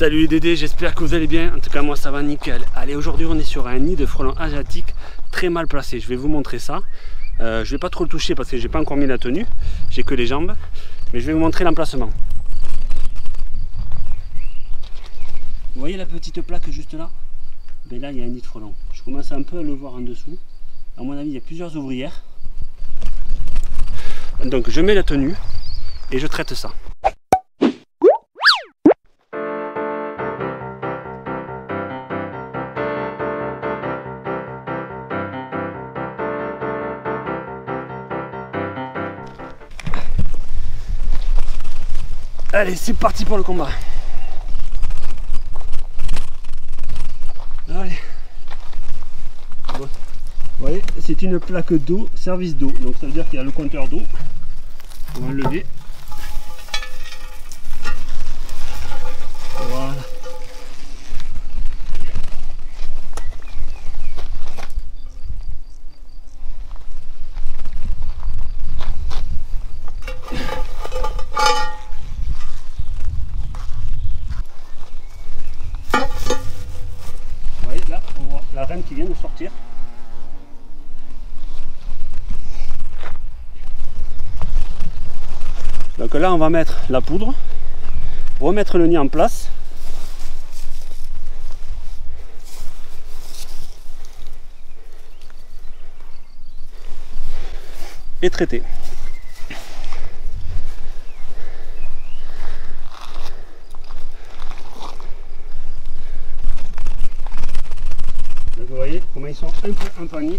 Salut les Dédés, j'espère que vous allez bien. En tout cas moi ça va nickel. Allez, aujourd'hui on est sur un nid de frelons asiatiques très mal placé. Je vais vous montrer ça. Je vais pas trop le toucher parce que j'ai pas encore mis la tenue. J'ai que les jambes. Mais je vais vous montrer l'emplacement. Vous voyez la petite plaque juste là? Ben là il y a un nid de frelons. Je commence un peu à le voir en dessous. À mon avis il y a plusieurs ouvrières. Donc je mets la tenue et je traite ça. Allez, c'est parti pour le combat. Allez. Bon. Vous voyez, c'est une plaque d'eau, service d'eau. Donc ça veut dire qu'il y a le compteur d'eau. On va le lever. Voilà. Là, on voit la reine qui vient de sortir. Donc là, on va mettre la poudre, remettre le nid en place. Et traiter. Donc vous voyez comment ils sont un peu en panique.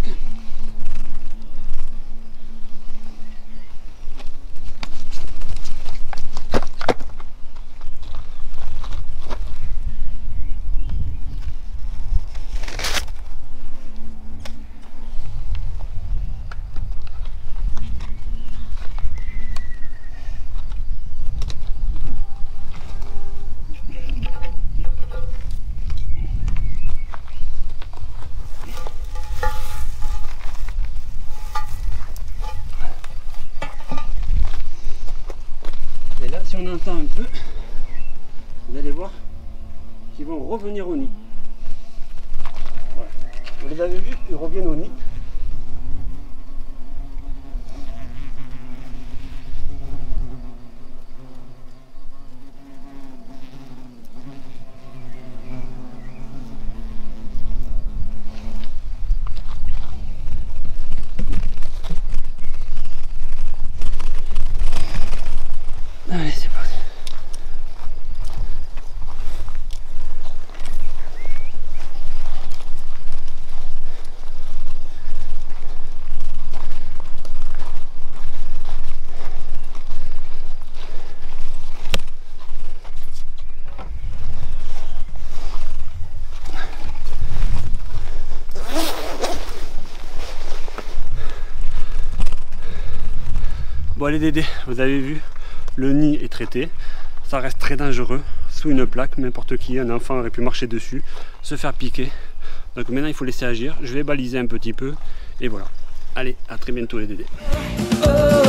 Et là, si on entend un peu, vous allez voir qu'ils vont revenir au nid. Voilà. Vous les avez vus, ils reviennent au nid. Allez, c'est parti. Bon allez Dédé, vous avez vu, le nid est traité. Ça reste très dangereux, sous une plaque, n'importe qui, un enfant aurait pu marcher dessus, se faire piquer. Donc maintenant il faut laisser agir, je vais baliser un petit peu, et voilà. Allez, à très bientôt les Dédés.